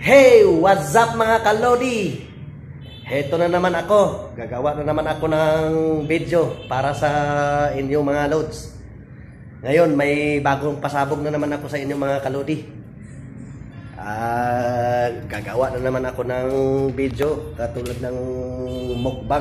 Hey, what's up mga kalodi? Heto na naman ako. Gagawa na naman ako ng video para sa inyong mga loads. Ngayon, may bagong pasabog na naman ako sa inyong mga kalodi. Gagawa na naman ako ng video katulad ng mukbang.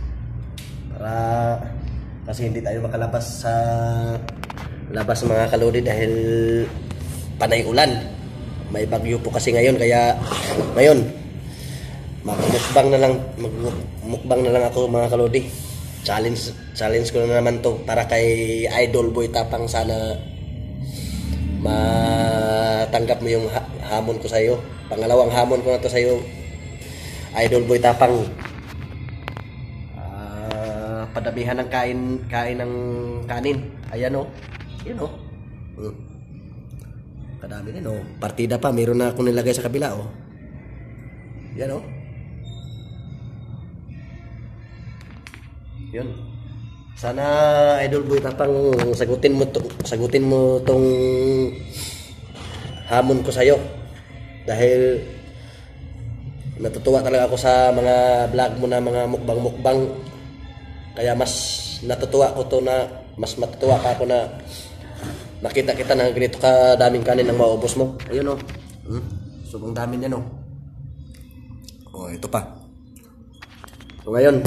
Kasi hindi tayo makalabas sa labas mga kalodi dahil panay ulan. May bagyo po kasi ngayon, kaya ngayon magmukbang na lang ako mga kalodi. Challenge ko na naman to para kay Idol Boy Tapang. Sana matanggap mo yung hamon ko sa iyo. Pangalawang hamon ko na to sa iyo, Idol Boy Tapang. Padamihan ng kain ng kanin. Ayan o. Yun o. Kadami din o. Partida pa. Meron na akong nilagay sa kabila o. Yan o. Yun. Sana Idol Boy Tapang sagutin mo tong hamon ko sa'yo. Dahil natutuwa talaga ako sa mga vlog mo na mga mukbang. Kaya mas matutuwa pa ako na makita kita na ganito ka daming kanin ang maubos mo. Ayun o. Sobrang dami niyan o. Ito pa. So ngayon,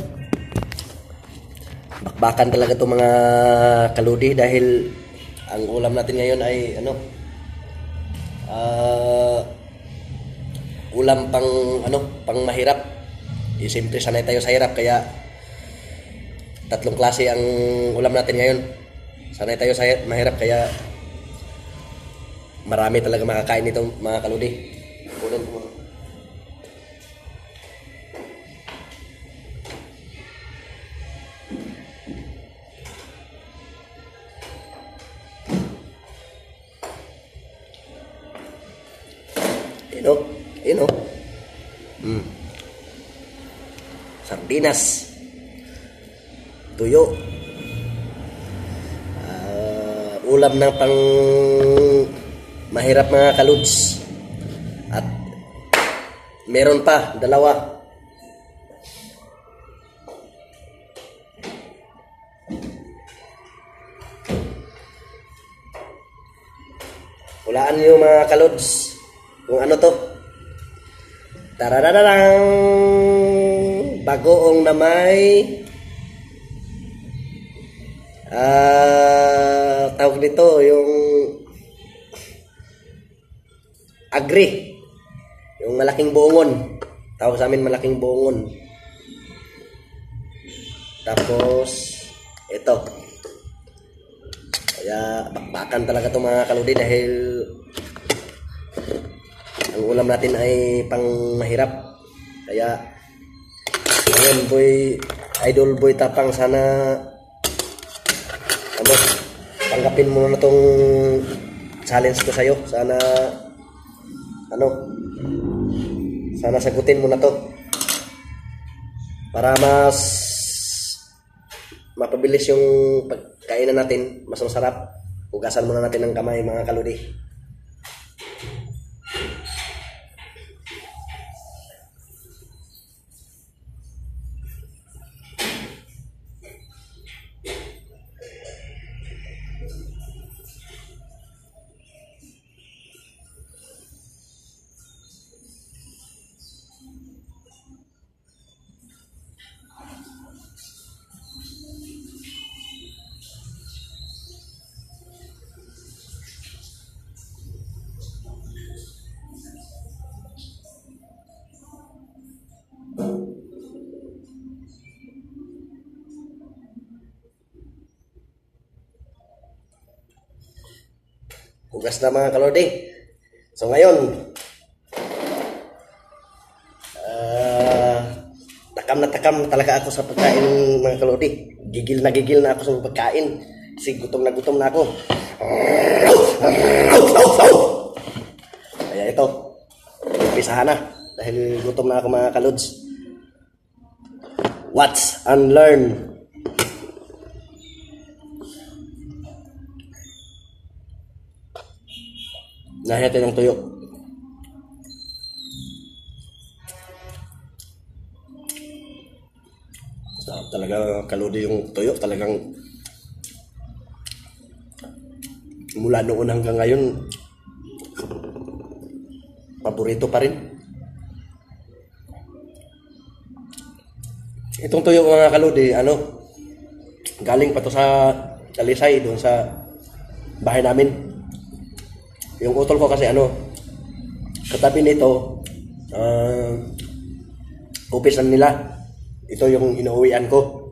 bakbakan talaga itong mga kaludi dahil ang ulam natin ngayon ay ulam pang mahirap. Siyempre sanay tayo sa hirap, kaya tatlong klase ang ulam natin ngayon. Sanay tayo sa mahirap, kaya marami talaga makakain nitong mga kaludi. Kunin ko muna. Ino. Sardinas. Tuyo. Ulam ng pang mahirap mga kaluds. At meron pa, dalawa. Hulaan niyo mga kaluds kung ano to. Tarararang! Bagoong na may tawag nito yung agri, yung malaking buongon. Tawag sa amin malaking buongon. Tapos ito, kaya bakbakan talaga itong mga kaludi dahil ang ulam natin ay pang mahirap. Kaya ngayon Idol Boy Tapang, sana tanggapin mo na itong challenge ko sa'yo. Sana sagutin mo na to para mas mapabilis yung pagkainan natin, mas masarap. Hugasan muna natin ng kamay mga kaludi. Hugas na mga kalodi. So ngayon, takam talaga ako sa pagkain mga kalodi. Gigil na ako sa pagkain kasi gutom na ako. Kaya ito, umpisahan na dahil gutom na ako mga kalods. Watch and learn. Nahihatin ng tuyo. talaga kaludi yung tuyo. Talagang mula noon hanggang ngayon, paborito pa rin. Itong tuyo mga kaludi, galing pa to sa Talisay, doon sa bahay namin. Yung utol ko kasi katabi nito, opisan nila. Ito yung inuuwian ko.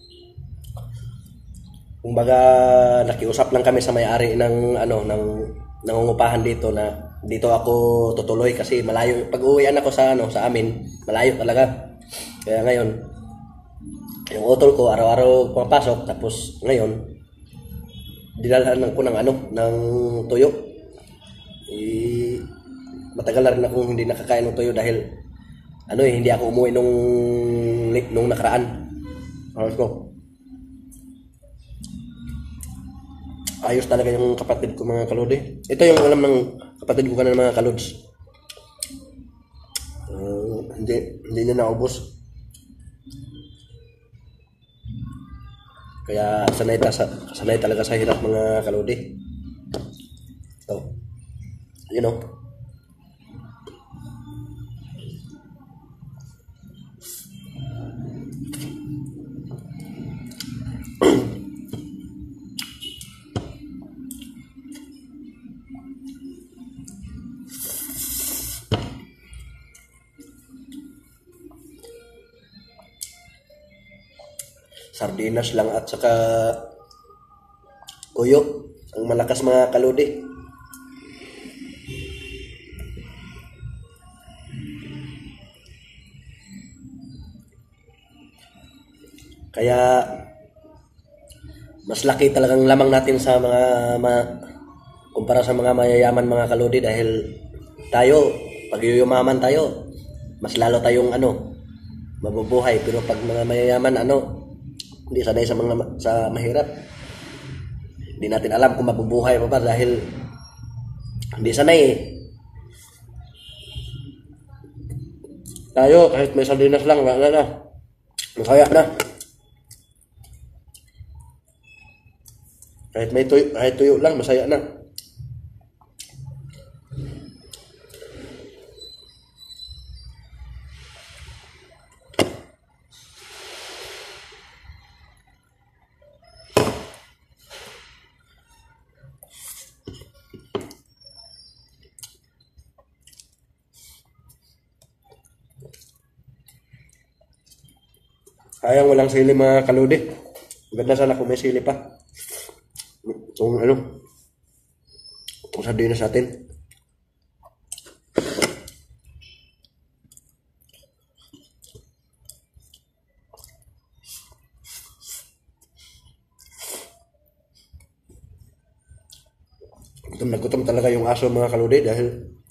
Kumbaga nakiusap lang kami sa may-ari ng nangungupahan dito na dito ako tutuloy kasi malayo. Pag-uwian ako sa amin, malayo talaga. Kaya ngayon, yung utol ko araw-araw pumapasok, tapos ngayon dinalhan ko ng tuyo. Matagal na rin akong hindi nakakain ng tuyo dahil hindi ako umuwi nung nakaraan. Ayos talaga yung kapatid ko mga kalodi. Ito yung alam ng kapatid ko kanina mga kalods. Hindi niya naubos. Kaya sanay talaga sa hirap mga kalodi. So, sardinas lang at saka tuyo ang malakas mga kalodi. Kaya mas laki talagang lamang natin sa kumpara sa mga mayayaman mga kalodi, dahil tayo pag yumaman tayo mas lalo tayong mabubuhay, pero pag mga mayayaman hindi sanay sa mahirap, hindi natin alam kung mabubuhay pa ba dahil hindi sanay tayo. Kahit may sardinas lang, wala na, masaya na. Kahit tuyo lang, masaya na. Sayang walang sili mga kaludi. Ganda sana kung may sili pa. Itong sardinas natin. Gutom talaga yung aso mga kaludi dahil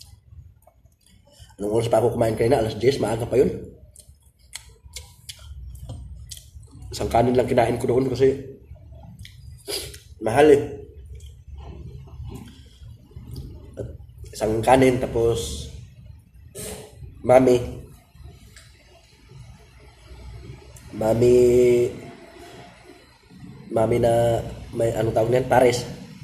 anong oras pa ako kumain kayo na? Alas 10, maaga pa yun. Isang kanin lang kinain ko doon kasi mahal At isang kanin tapos mami na may tawag niyan, pares.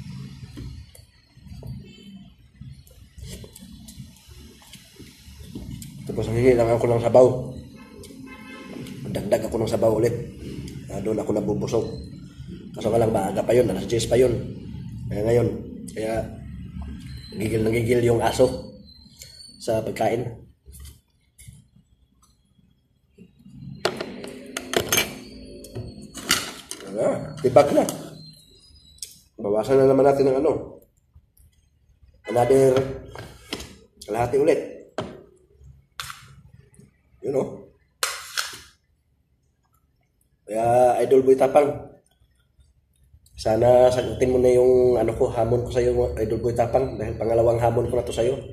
Tapos hingi lang ako ng sabaw. Dagdag ako ng sabaw ulit. Doon ako nabubusog. Kaso nga lang maaga pa yun, alas 10 pa yun. Kaya nagigil yung aso sa pagkain. Tibag na. Bawasan na naman natin ng another kalahati ulit. Kaya Idol Boy Tapang, sana sagutin mo na yung hamon ko sa iyo Idol Boy Tapang, dahil pangalawang hamon ko na to sa iyo.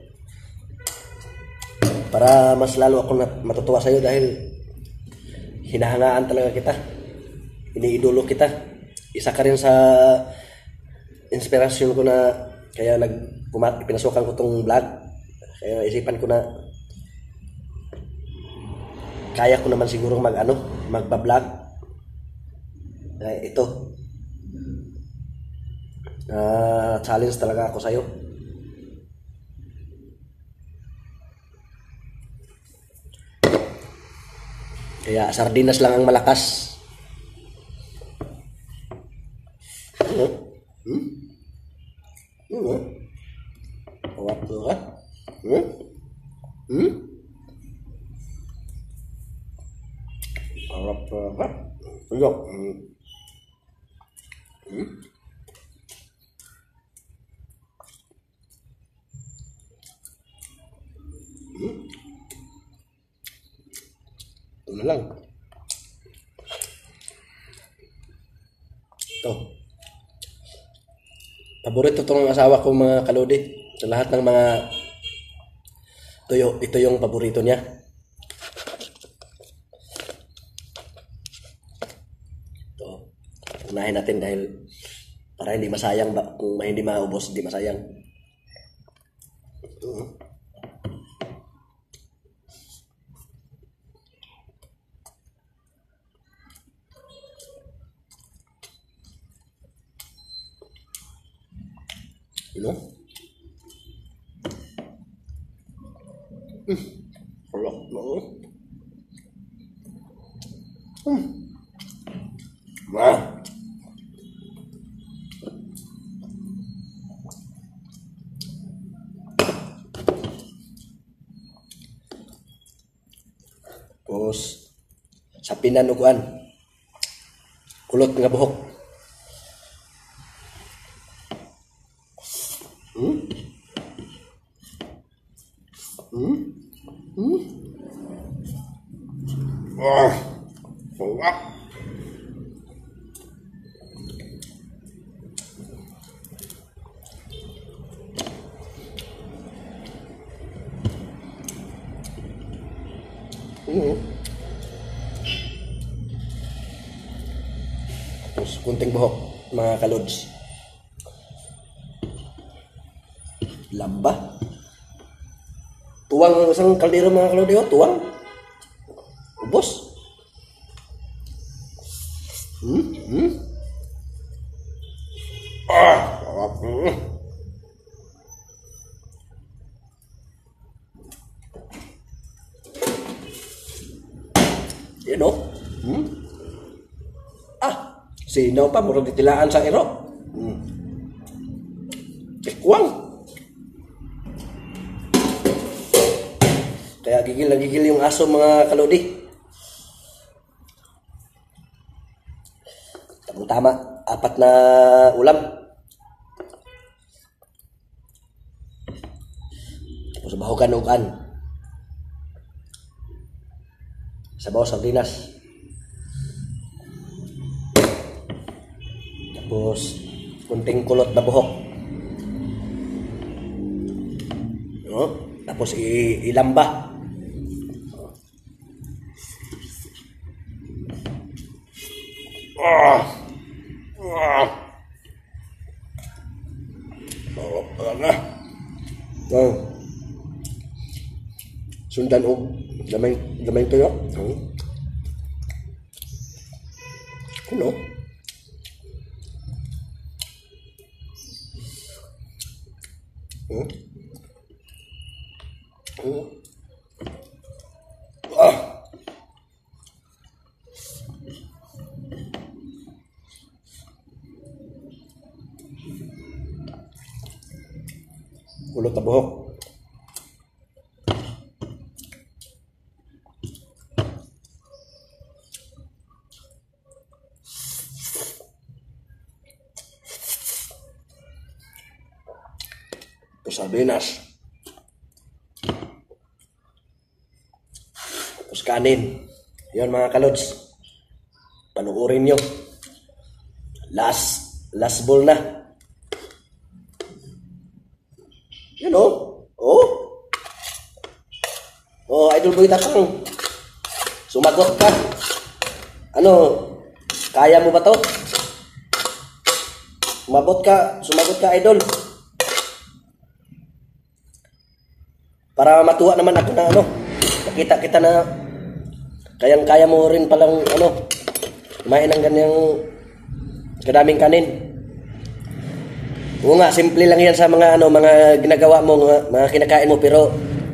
Para mas lalo ako matutuwa sa iyo dahil hinahangaan talaga kita. Iniidolo kita. Isa ka rin sa inspirasyon ko na kaya pinasukan ko tong vlog. Kaya isipan ko na kaya ko naman siguro magba-vlog. Ito. Challenge talaga ako sa'yo. Kaya sardinas lang ang malakas. Awat mo ka? Awat mo ka? Tuyok. Ito na lang. Ito. Paborito ito ng asawa ko mga kalodi. Sa lahat ng mga tuyo, ito yung paborito niya. Ito. Unahin natin dahil para hindi masayang. Kung hindi maubos, hindi masayang. Ito. You know? Wala na. Tapos sa pinanuguan, kulot nga buhok. Tapos kunting buhok mga kalods. Lamba. Tuwang isang kaldero mga kalodi, oh, tuwang. Ubos. Yan o. Sinaw pa, murag ditilaan sa iro. Tikwang. Kaya gigil na gigil yung aso mga kalodi. Tama, 4 na ulam. Tapos bahugan-ugan. Sabaw sardinas. Tapos kunting kulot na buhok. No? Tapos ilamba. Sundan og gamay tuyo. Kuno. Kulot na buhok. Sardinas. Tapos kanin. Yun mga kalods. Panuorin nyo. Last bowl na. Yun o. Idol Boy Tapang. Sumagot ka. Ano? Kaya mo ba to? Sumagot ka, idol. Para matuwa naman ako na nakita kita na kayang-kaya mo rin palang kumain ng ganyang kadaming kanin. Oo nga, simple lang yan sa mga mga ginagawa mo, mga kinakain mo, pero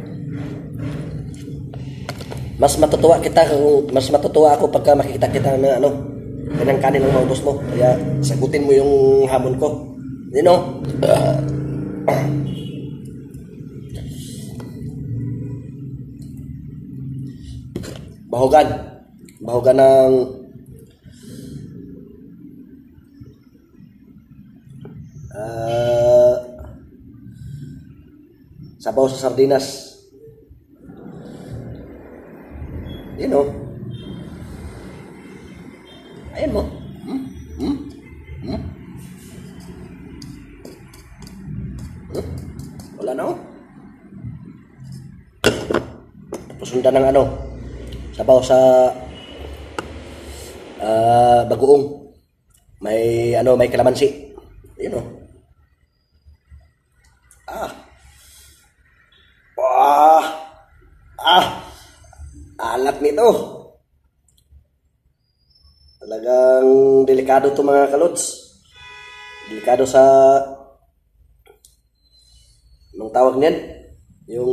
mas matutuwa ako pagka makikita kita na kanang kanin ang maubos mo. Kaya sagutin mo yung hamon ko. You know? Bahugan. Bahugan ng sabaw sa sardinas. You know? Ayan mo. Wala na oh. Tapos sundan ng sabaw sa bagoong. May may kalamansi. You know? Alat nito. Talagang delikado to mga kalods. Delikado sa anong tawag niyan? Yung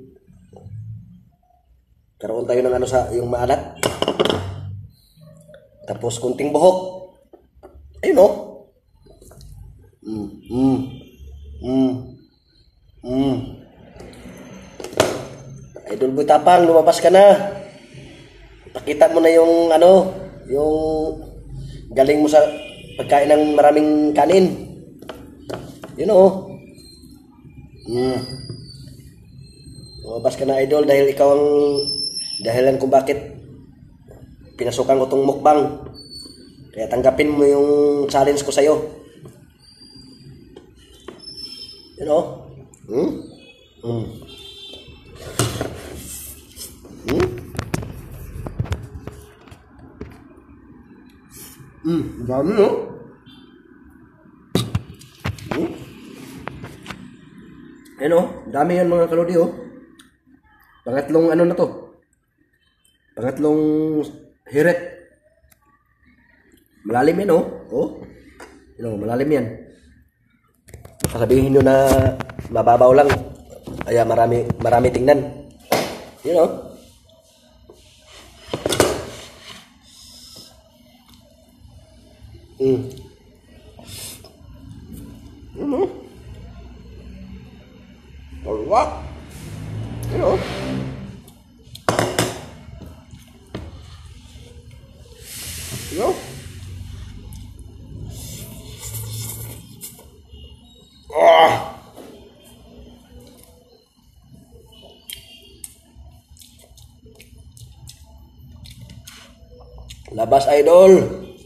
karoon tayo ng yung maalat. Tapos kunting buhok. Ayun oh. Idol Boy Tapang, lumabas ka na. Pakita mo na yung yung galing mo sa pagkain ng maraming kanin. You know. Lumabas ka na, idol, dahil ikaw ang dahilan kung bakit pinasukan ko tong mukbang. Kaya tanggapin mo yung challenge ko sa'yo. You know? Dami no? Dami yan mga kalodi oh. Pangatlong na to. Pangatlong hirit. Malalim yan oh. Malalim yan. Sabihin nyo na mababaw lang. Kaya marami tingnan. You know? Alright. You know? You know? Labas idol.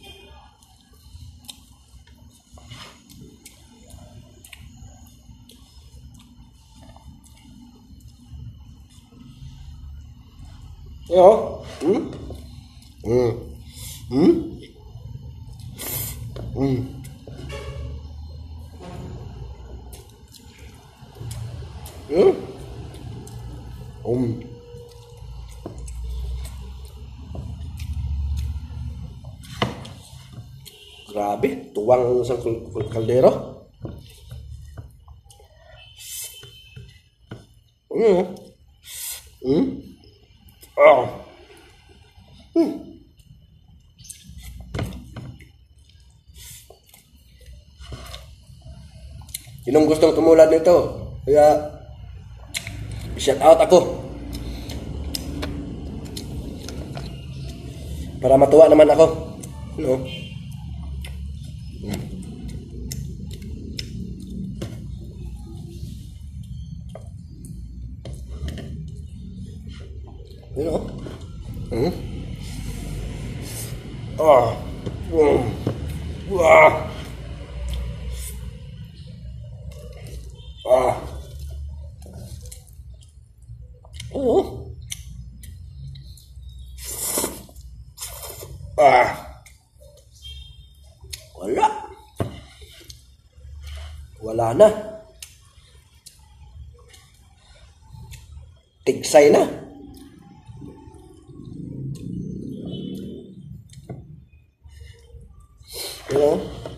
Yo. Grabe, tuwang sa kaldero. Sinong gustong tumulad nito? Kaya shout out ako. Para matuwa naman ako. No? You know? Wala na. Tigsay na. You know?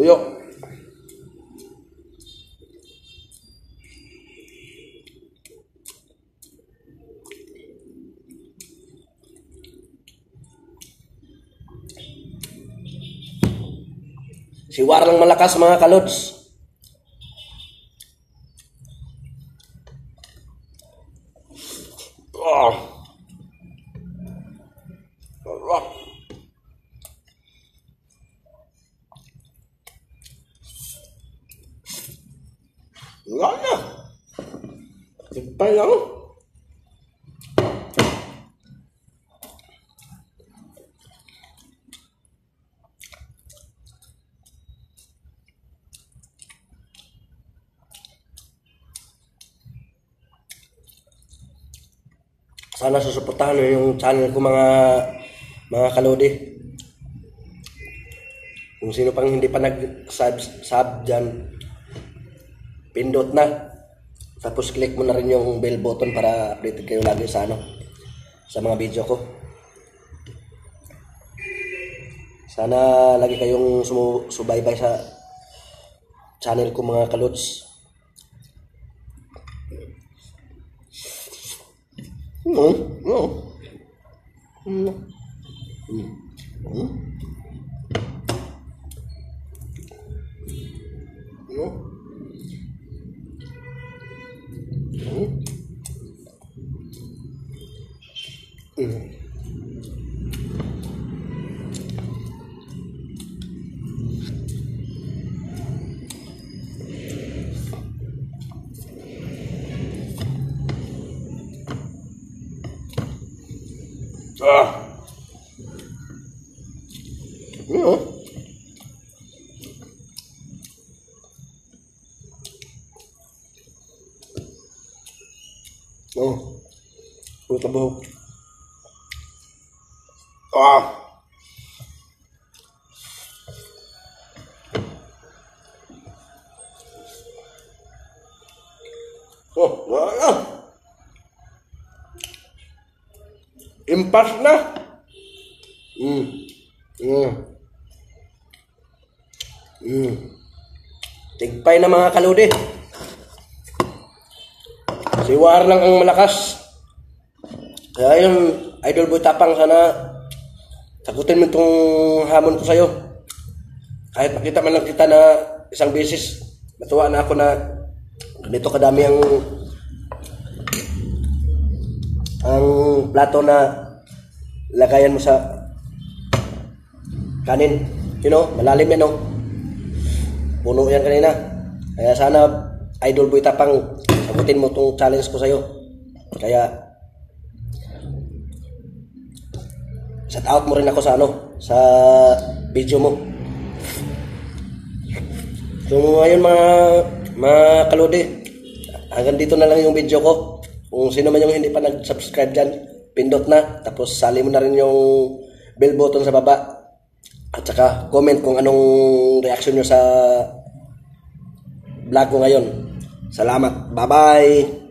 Tuyo. Siwar lang malakas mga kalods. Oh. Sarap. Wala na. Tigpay lang. Sana susuportahan nyo yung channel ko mga kalodi. Kung sino pang hindi pa nag-sub dyan, pindot na. Tapos click mo na rin yung bell button para updated kayo lagi sa sa mga video ko. Sana lagi kayong sumusubaybay sa channel ko mga kalods. No. Oh, puta buhok. Oh, wala. Impas na. Tigpay na mga kalodi. Siwar lang ang malakas. Kaya yun, Idol Boy Tapang, sana sagutin mo itong hamon ko sa'yo. Kahit makita man lang kita na isang beses, natuwa na ako na ganito kadami ang plato na lagayan mo sa kanin. You know, malalim yan, no? Puno yan kanina. Kaya sana, Idol Boy Tapang, sagutin mo itong challenge ko sa'yo. Kaya shout out mo rin ako sa sa video mo. So ngayon mga kalodi, hanggang dito na lang yung video ko. Kung sino man yung hindi pa nag-subscribe dyan, pindot na. Tapos sali mo na rin yung bell button sa baba. At saka comment kung anong reaction nyo sa vlog ko ngayon. Salamat. Bye-bye.